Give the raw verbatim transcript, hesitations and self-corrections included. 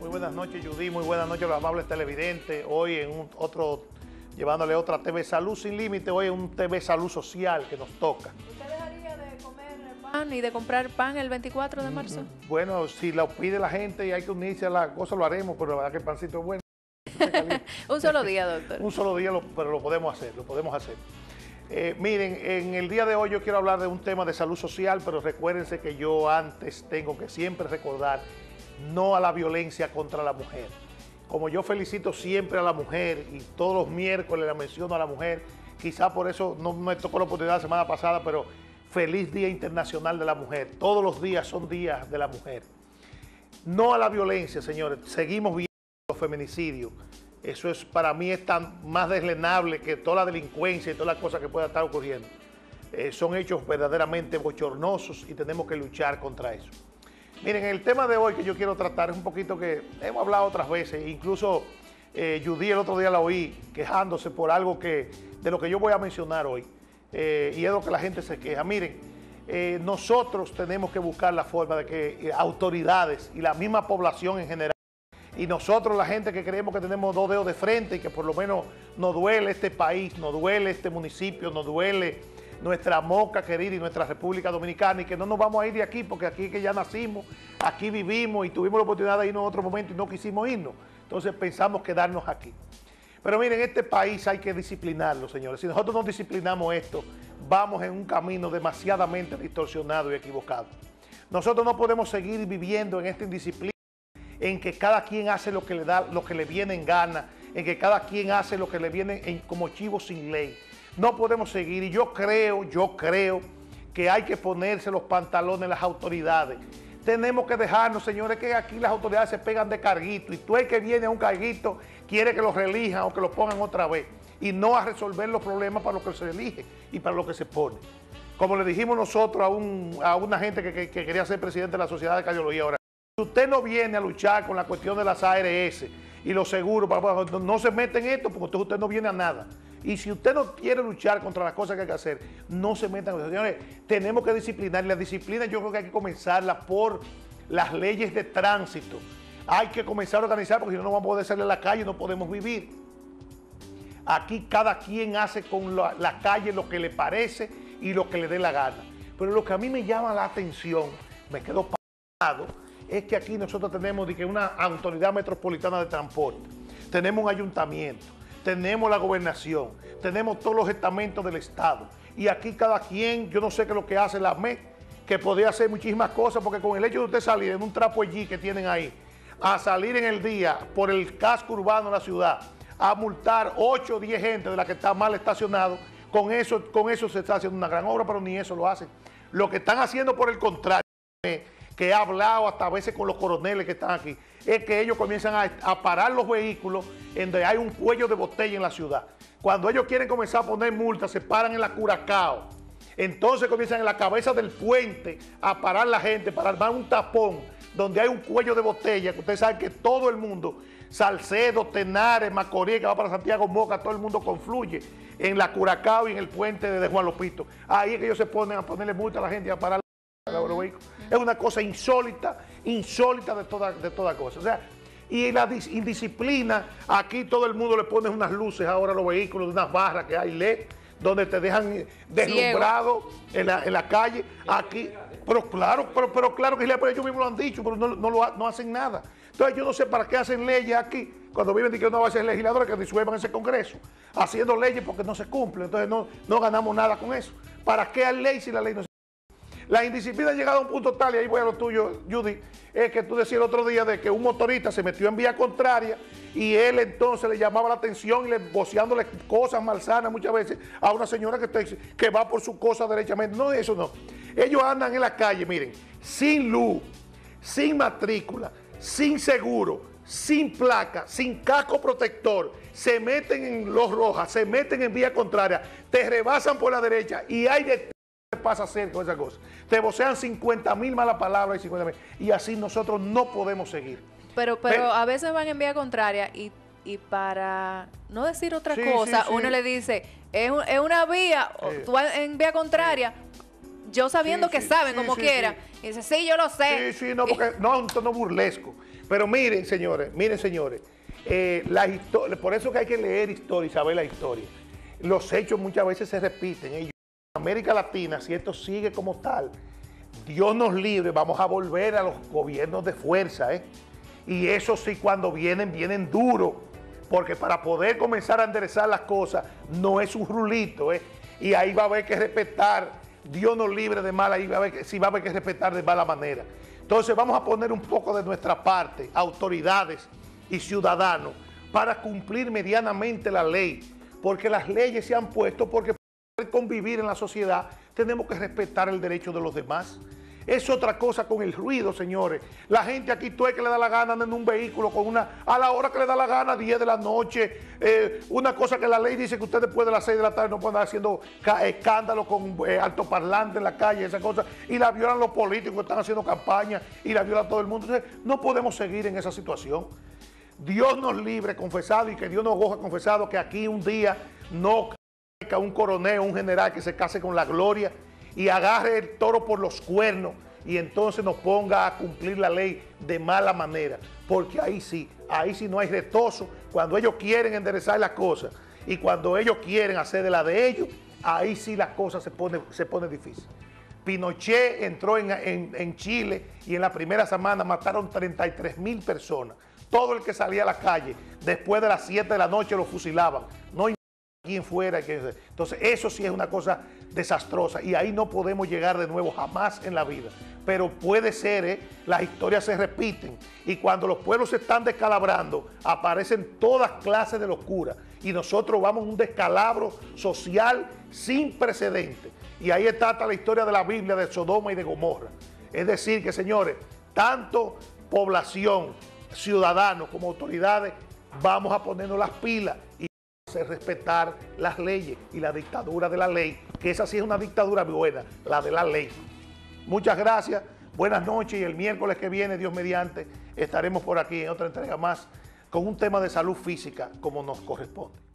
buenas noches, Judy, muy buenas noches a los amables televidentes. Hoy en un otro, llevándole otra T V Salud Sin Límite, hoy en un T V Salud Social que nos toca. ¿Usted dejaría de comer pan y de comprar pan el veinticuatro de marzo? Bueno, si lo pide la gente y hay que unirse a la cosa, lo haremos, pero la verdad que el pancito es bueno. Un solo día, doctor. Un solo día, lo, pero lo podemos hacer, lo podemos hacer. Eh, miren, en el día de hoy yo quiero hablar de un tema de salud social, pero recuérdense que yo antes tengo que siempre recordar no a la violencia contra la mujer. Como yo felicito siempre a la mujer y todos los miércoles la menciono a la mujer, quizá por eso no me tocó la oportunidad la semana pasada, pero feliz Día Internacional de la Mujer. Todos los días son días de la mujer. No a la violencia, señores. Seguimos viendo los feminicidios. Eso es, para mí es tan más deslenable que toda la delincuencia y todas las cosas que pueda estar ocurriendo. Eh, son hechos verdaderamente bochornosos y tenemos que luchar contra eso. Miren, el tema de hoy que yo quiero tratar es un poquito que hemos hablado otras veces, incluso eh, Judy el otro día la oí quejándose por algo que, de lo que yo voy a mencionar hoy, eh, y es lo que la gente se queja. Miren, eh, nosotros tenemos que buscar la forma de que eh, autoridades y la misma población en general, y nosotros, la gente que creemos que tenemos dos dedos de frente y que por lo menos nos duele este país, nos duele este municipio, nos duele nuestra Moca querida y nuestra República Dominicana, y que no nos vamos a ir de aquí porque aquí es que ya nacimos, aquí vivimos y tuvimos la oportunidad de irnos en otro momento y no quisimos irnos. Entonces pensamos quedarnos aquí. Pero miren, este país hay que disciplinarlo, señores. Si nosotros no disciplinamos esto, vamos en un camino demasiadamente distorsionado y equivocado. Nosotros no podemos seguir viviendo en esta indisciplina, en que cada quien hace lo que le da, lo que le viene en gana, en que cada quien hace lo que le viene en, como chivo sin ley. No podemos seguir, y yo creo, yo creo que hay que ponerse los pantalones las autoridades. Tenemos que dejarnos, señores, que aquí las autoridades se pegan de carguito, y tú el que viene a un carguito quiere que lo reelijan o que lo pongan otra vez, y no a resolver los problemas para lo que se elige y para lo que se pone. Como le dijimos nosotros a, un, a una gente que, que, que quería ser presidente de la Sociedad de Cardiología ahora, si usted no viene a luchar con la cuestión de las A R S y los seguros, no se mete en esto porque usted no viene a nada. Y si usted no quiere luchar contra las cosas que hay que hacer, no se metan en eso. Señores, tenemos que disciplinar. Y la disciplina yo creo que hay que comenzarla por las leyes de tránsito. Hay que comenzar a organizar porque si no, no vamos a poder salir a la calle, no podemos vivir. Aquí cada quien hace con la, la calle lo que le parece y lo que le dé la gana. Pero lo que a mí me llama la atención, me quedo parado, es que aquí nosotros tenemos de que una autoridad metropolitana de transporte, tenemos un ayuntamiento, tenemos la gobernación, tenemos todos los estamentos del Estado, y aquí cada quien, yo no sé qué es lo que hace la M E, que podría hacer muchísimas cosas, porque con el hecho de usted salir en un trapo allí que tienen ahí, a salir en el día por el casco urbano de la ciudad, a multar ocho o diez gente de la que está mal estacionado, con eso, con eso se está haciendo una gran obra, pero ni eso lo hacen. Lo que están haciendo por el contrario, que he hablado hasta a veces con los coroneles que están aquí, es que ellos comienzan a, a parar los vehículos en donde hay un cuello de botella en la ciudad. Cuando ellos quieren comenzar a poner multas, se paran en la Curacao. Entonces comienzan en la cabeza del puente a parar la gente para armar un tapón donde hay un cuello de botella, que ustedes saben que todo el mundo, Salcedo, Tenares, Macorís, que va para Santiago, Moca, todo el mundo confluye en la Curacao y en el puente de Juan Lopito. Ahí es que ellos se ponen a ponerle multa a la gente y a parar. Es una cosa insólita, insólita de toda, de toda cosa. O sea, y la indisciplina, aquí todo el mundo le pone unas luces ahora a los vehículos, de unas barras que hay L E D, donde te dejan deslumbrado en la, en la calle. Aquí, pero claro, pero, pero claro que ellos mismos lo han dicho, pero no, no, lo, no hacen nada. Entonces yo no sé para qué hacen leyes aquí, cuando viven de que no va a ser legisladores que disuelvan ese Congreso, haciendo leyes porque no se cumplen. Entonces no, no ganamos nada con eso. ¿Para qué hay ley si la ley no se cumple? La indisciplina ha llegado a un punto tal, y ahí voy a lo tuyo, Judy, es que tú decías el otro día de que un motorista se metió en vía contraria y él entonces le llamaba la atención y le voceándole cosas malsanas muchas veces a una señora que, te, que va por su cosa derechamente. No, eso no. Ellos andan en la calle, miren, sin luz, sin matrícula, sin seguro, sin placa, sin casco protector, se meten en los rojas, se meten en vía contraria, te rebasan por la derecha y hay de pasa a hacer con esa cosa. Te vocean cincuenta mil malas palabras y cincuenta mil. Y así nosotros no podemos seguir. Pero, pero, pero a veces van en vía contraria y, y para no decir otra sí, cosa, sí, sí. uno le dice, es, un, es una vía, sí. tú vas en vía contraria, sí. yo sabiendo sí, que sí, saben sí, como sí, quiera, sí. y dice, sí, yo lo sé. Sí, sí, no, porque no, no burlesco. Pero miren, señores, miren, señores, eh, la por eso que hay que leer historia y saber la historia. Los hechos muchas veces se repiten. En América Latina, si esto sigue como tal, Dios nos libre, vamos a volver a los gobiernos de fuerza, ¿eh? Y eso sí, cuando vienen, vienen duros, porque para poder comenzar a enderezar las cosas, no es un rulito, ¿eh? Y ahí va a haber que respetar, Dios nos libre de mal, ahí va a haber que, sí va a haber que respetar de mala manera. Entonces vamos a poner un poco de nuestra parte, autoridades y ciudadanos, para cumplir medianamente la ley, porque las leyes se han puesto porque para poder convivir en la sociedad tenemos que respetar el derecho de los demás. Es otra cosa con el ruido, señores. La gente aquí, tú es que le da la gana en un vehículo con una, a la hora que le da la gana, diez de la noche, eh, una cosa que la ley dice que usted después de las seis de la tarde no puede andar haciendo escándalo con eh, altoparlante en la calle, esa cosa, y la violan los políticos que están haciendo campaña y la viola todo el mundo. Entonces, no podemos seguir en esa situación. Dios nos libre, confesado, y que Dios nos goza confesado, que aquí un día no caiga un coronel, un general que se case con la gloria y agarre el toro por los cuernos y entonces nos ponga a cumplir la ley de mala manera, porque ahí sí, ahí sí no hay retozo. Cuando ellos quieren enderezar las cosas y cuando ellos quieren hacer de la de ellos, ahí sí las cosas se ponen se pone difícil. Pinochet entró en, en, en Chile y en la primera semana mataron treinta y tres mil personas. Todo el que salía a la calle después de las siete de la noche lo fusilaban. No hay quien fuera. Entonces eso sí es una cosa desastrosa y ahí no podemos llegar de nuevo jamás en la vida. Pero puede ser, ¿eh? Las historias se repiten y cuando los pueblos se están descalabrando aparecen todas clases de locura y nosotros vamos a un descalabro social sin precedentes. Y ahí está hasta la historia de la Biblia de Sodoma y de Gomorra. Es decir que, señores, tanto población, ciudadanos como autoridades, vamos a ponernos las pilas y hacer respetar las leyes y la dictadura de la ley, que esa sí es una dictadura buena, la de la ley. Muchas gracias, buenas noches y el miércoles que viene, Dios mediante, estaremos por aquí en otra entrega más con un tema de salud física como nos corresponde.